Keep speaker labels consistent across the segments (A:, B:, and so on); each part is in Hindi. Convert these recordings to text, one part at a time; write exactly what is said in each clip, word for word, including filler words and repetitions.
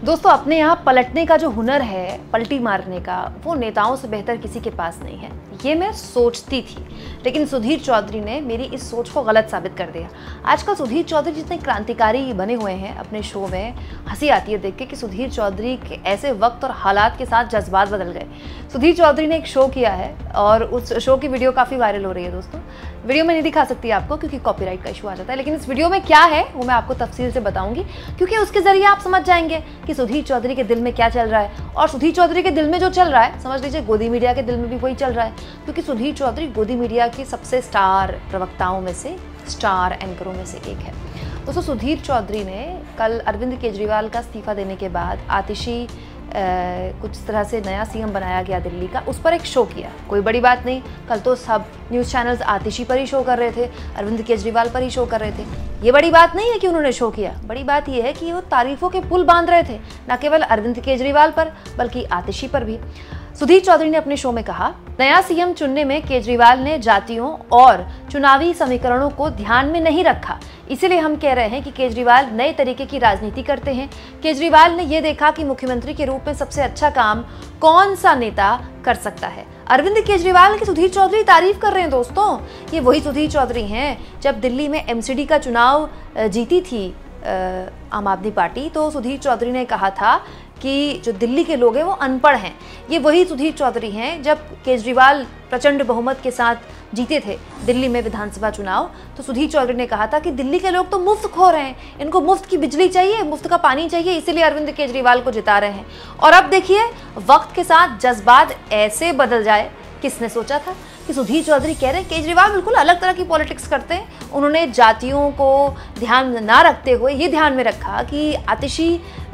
A: दोस्तों, अपने यहाँ पलटने का जो हुनर है, पलटी मारने का, वो नेताओं से बेहतर किसी के पास नहीं है। ये मैं सोचती थी, लेकिन सुधीर चौधरी ने मेरी इस सोच को गलत साबित कर दिया। आजकल सुधीर चौधरी जितने क्रांतिकारी बने हुए हैं अपने शो में, हंसी आती है देख के कि सुधीर चौधरी के ऐसे वक्त और हालात के साथ जज्बात बदल गए। सुधीर चौधरी ने एक शो किया है और उस शो की वीडियो काफ़ी वायरल हो रही है। दोस्तों, वीडियो में नहीं दिखा सकती आपको क्योंकि कॉपीराइट का इशू आ जाता है, लेकिन इस वीडियो में क्या है वो मैं आपको तफसील से बताऊंगी, क्योंकि उसके जरिए आप समझ जाएंगे कि सुधीर चौधरी के दिल में क्या चल रहा है। और सुधीर चौधरी के दिल में जो चल रहा है, समझ लीजिए गोदी मीडिया के दिल में भी वही चल रहा है, क्योंकि सुधीर चौधरी गोदी मीडिया के सबसे स्टार प्रवक्ताओं में से, स्टार एंकरों में से एक है। दोस्तों, सुधीर चौधरी ने कल अरविंद केजरीवाल का इस्तीफा देने के बाद आतिशी आ, कुछ तरह से नया सीएम बनाया गया दिल्ली का, उस पर एक शो किया। कोई बड़ी बात नहीं, कल तो सब न्यूज़ चैनल्स आतिशी पर ही शो कर रहे थे, अरविंद केजरीवाल पर ही शो कर रहे थे। ये बड़ी बात नहीं है कि उन्होंने शो किया, बड़ी बात यह है कि वो तारीफों के पुल बांध रहे थे, न केवल अरविंद केजरीवाल पर बल्कि आतिशी पर भी। सुधीर चौधरी ने अपने शो में कहा, नया सीएम चुनने में केजरीवाल ने जातियों और चुनावी समीकरणों को ध्यान में नहीं रखा, इसीलिए हम कह रहे हैं कि केजरीवाल नए तरीके की राजनीति करते हैं। केजरीवाल ने यह देखा कि मुख्यमंत्री के रूप में सबसे अच्छा काम कौन सा नेता कर सकता है। अरविंद केजरीवाल की सुधीर चौधरी तारीफ कर रहे हैं। दोस्तों, ये वही सुधीर चौधरी हैं जब दिल्ली में एमसीडी का चुनाव जीती थी आम आदमी पार्टी, तो सुधीर चौधरी ने कहा था कि जो दिल्ली के लोग हैं वो अनपढ़ हैं। ये वही सुधीर चौधरी हैं जब केजरीवाल प्रचंड बहुमत के साथ जीते थे दिल्ली में विधानसभा चुनाव, तो सुधीर चौधरी ने कहा था कि दिल्ली के लोग तो मुफ्त खो रहे हैं, इनको मुफ्त की बिजली चाहिए, मुफ्त का पानी चाहिए, इसीलिए अरविंद केजरीवाल को जिता रहे हैं। और अब देखिए, वक्त के साथ जज्बात ऐसे बदल जाए, किसने सोचा था कि सुधीर चौधरी कह रहे हैं केजरीवाल बिल्कुल अलग तरह की पॉलिटिक्स करते हैं। उन्होंने जातियों को ध्यान ना रखते हुए ये ध्यान में रखा कि आतिशी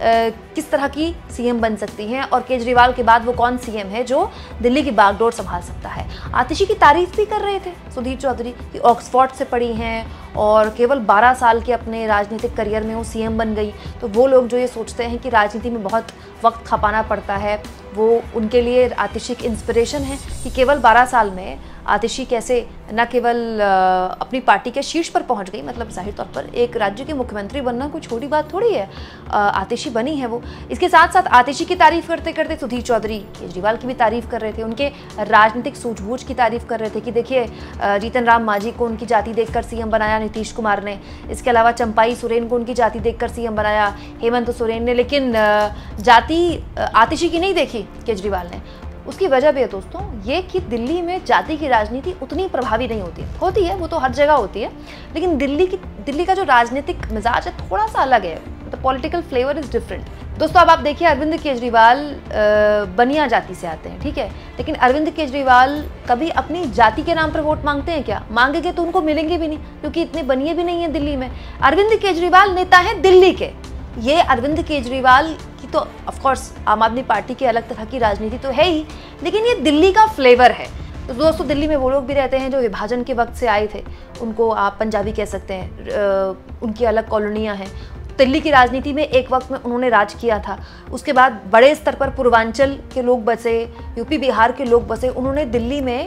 A: किस तरह की सीएम बन सकती हैं और केजरीवाल के बाद वो कौन सीएम है जो दिल्ली की बागडोर संभाल सकता है। आतिशी की तारीफ भी कर रहे थे सुधीर चौधरी कि ऑक्सफोर्ड से पढ़ी हैं और केवल बारह साल के अपने राजनीतिक करियर में वो सीएम बन गई। तो वो लोग जो ये सोचते हैं कि राजनीति में बहुत वक्त खपाना पड़ता है, वो उनके लिए आतिशी की इंस्पिरेशन है कि केवल बारह साल में आतिशी कैसे न केवल अपनी पार्टी के शीर्ष पर पहुंच गई, मतलब जाहिर तौर पर एक राज्य के मुख्यमंत्री बनना कोई छोटी बात थोड़ी है, आतिशी बनी है वो। इसके साथ साथ आतिशी की तारीफ करते करते सुधीर चौधरी केजरीवाल की भी तारीफ कर रहे थे, उनके राजनीतिक सूझबूझ की तारीफ कर रहे थे कि देखिए, जीतन राम मांझी को उनकी जाति देखकर सीएम बनाया नीतीश कुमार ने, इसके अलावा चंपाई सोरेन को उनकी जाति देखकर सीएम बनाया हेमंत सोरेन ने, लेकिन जाति आतिशी की नहीं देखी केजरीवाल ने। उसकी वजह भी है दोस्तों ये कि दिल्ली में जाति की राजनीति उतनी प्रभावी नहीं होती है, होती है वो तो हर जगह होती है, लेकिन दिल्ली की दिल्ली का जो राजनीतिक मिजाज है थोड़ा सा अलग है, the political flavour is different. दोस्तों, अब आप देखिए, अरविंद केजरीवाल बनिया जाति से आते हैं, ठीक है, लेकिन अरविंद केजरीवाल कभी अपनी जाति के नाम पर वोट मांगते हैं क्या? मांगेंगे तो उनको मिलेंगे भी नहीं, क्योंकि इतने बनिए भी नहीं है दिल्ली में। अरविंद केजरीवाल नेता हैं दिल्ली के। ये अरविंद केजरीवाल की तो ऑफ कोर्स आम आदमी पार्टी की अलग तरह की राजनीति तो है ही, लेकिन ये दिल्ली का फ्लेवर है। तो दोस्तों, दिल्ली में वो लोग भी रहते हैं जो विभाजन के वक्त से आए थे, उनको आप पंजाबी कह सकते हैं, उनकी अलग कॉलोनियाँ हैं। दिल्ली की राजनीति में एक वक्त में उन्होंने राज किया था, उसके बाद बड़े स्तर पर पूर्वांचल के लोग बसे, यूपी बिहार के लोग बसे। उन्होंने दिल्ली में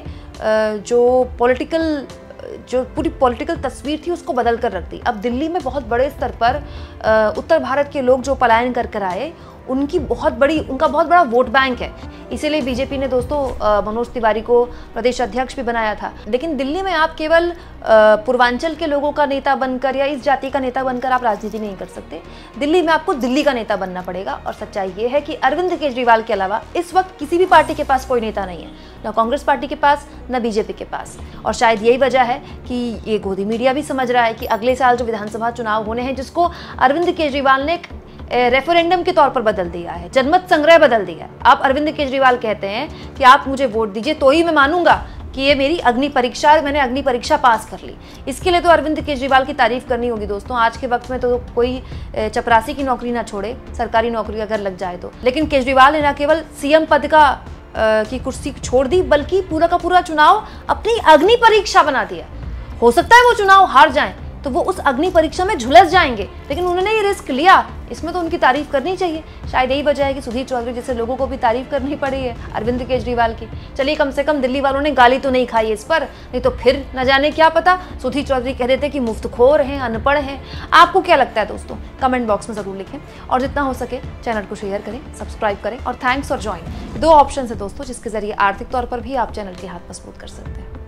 A: जो पॉलिटिकल जो पूरी पॉलिटिकल तस्वीर थी उसको बदल कर रख दी। अब दिल्ली में बहुत बड़े स्तर पर उत्तर भारत के लोग जो पलायन कर कर आए, उनकी बहुत बड़ी उनका बहुत बड़ा वोट बैंक है। इसीलिए बीजेपी ने दोस्तों मनोज तिवारी को प्रदेश अध्यक्ष भी बनाया था। लेकिन दिल्ली में आप केवल पूर्वांचल के लोगों का नेता बनकर या इस जाति का नेता बनकर आप राजनीति नहीं कर सकते। दिल्ली में आपको दिल्ली का नेता बनना पड़ेगा। और सच्चाई ये है कि अरविंद केजरीवाल के अलावा इस वक्त किसी भी पार्टी के पास कोई नेता नहीं है, न कांग्रेस पार्टी के पास, न बीजेपी के पास। और शायद यही वजह है कि ये गोदी मीडिया भी समझ रहा है कि अगले साल जो विधानसभा चुनाव होने हैं, जिसको अरविंद केजरीवाल ने रेफरेंडम के तौर पर बदल दिया है, जनमत संग्रह बदल दिया है। आप अरविंद केजरीवाल कहते हैं कि आप मुझे वोट दीजिए तो ही मैं मानूंगा कि ये मेरी अग्नि परीक्षा है, मैंने अग्नि परीक्षा पास कर ली। इसके लिए तो अरविंद केजरीवाल की तारीफ करनी होगी दोस्तों। आज के वक्त में तो कोई चपरासी की नौकरी ना छोड़े, सरकारी नौकरी अगर लग जाए तो। लेकिन केजरीवाल ने ना केवल सीएम पद का आ, की कुर्सी छोड़ दी, बल्कि पूरा का पूरा चुनाव अपनी अग्नि परीक्षा बना दिया। हो सकता है वो चुनाव हार जाए, तो वो उस अग्नि परीक्षा में झुलस जाएंगे, लेकिन उन्होंने ये रिस्क लिया, इसमें तो उनकी तारीफ करनी चाहिए। शायद यही वजह है कि सुधीर चौधरी जैसे लोगों को भी तारीफ करनी पड़ी है अरविंद केजरीवाल की। चलिए कम से कम दिल्ली वालों ने गाली तो नहीं खाई इस पर, नहीं तो फिर न जाने क्या पता सुधीर चौधरी कह देते कि मुफ्तखोर हैं, अनपढ़ हैं। आपको क्या लगता है दोस्तों, कमेंट बॉक्स में जरूर लिखें और जितना हो सके चैनल को शेयर करें, सब्सक्राइब करें और थैंक्स फॉर ज्वाइन। दो ऑप्शन है दोस्तों जिसके जरिए आर्थिक तौर पर भी आप चैनल के हाथ मजबूत कर सकते हैं।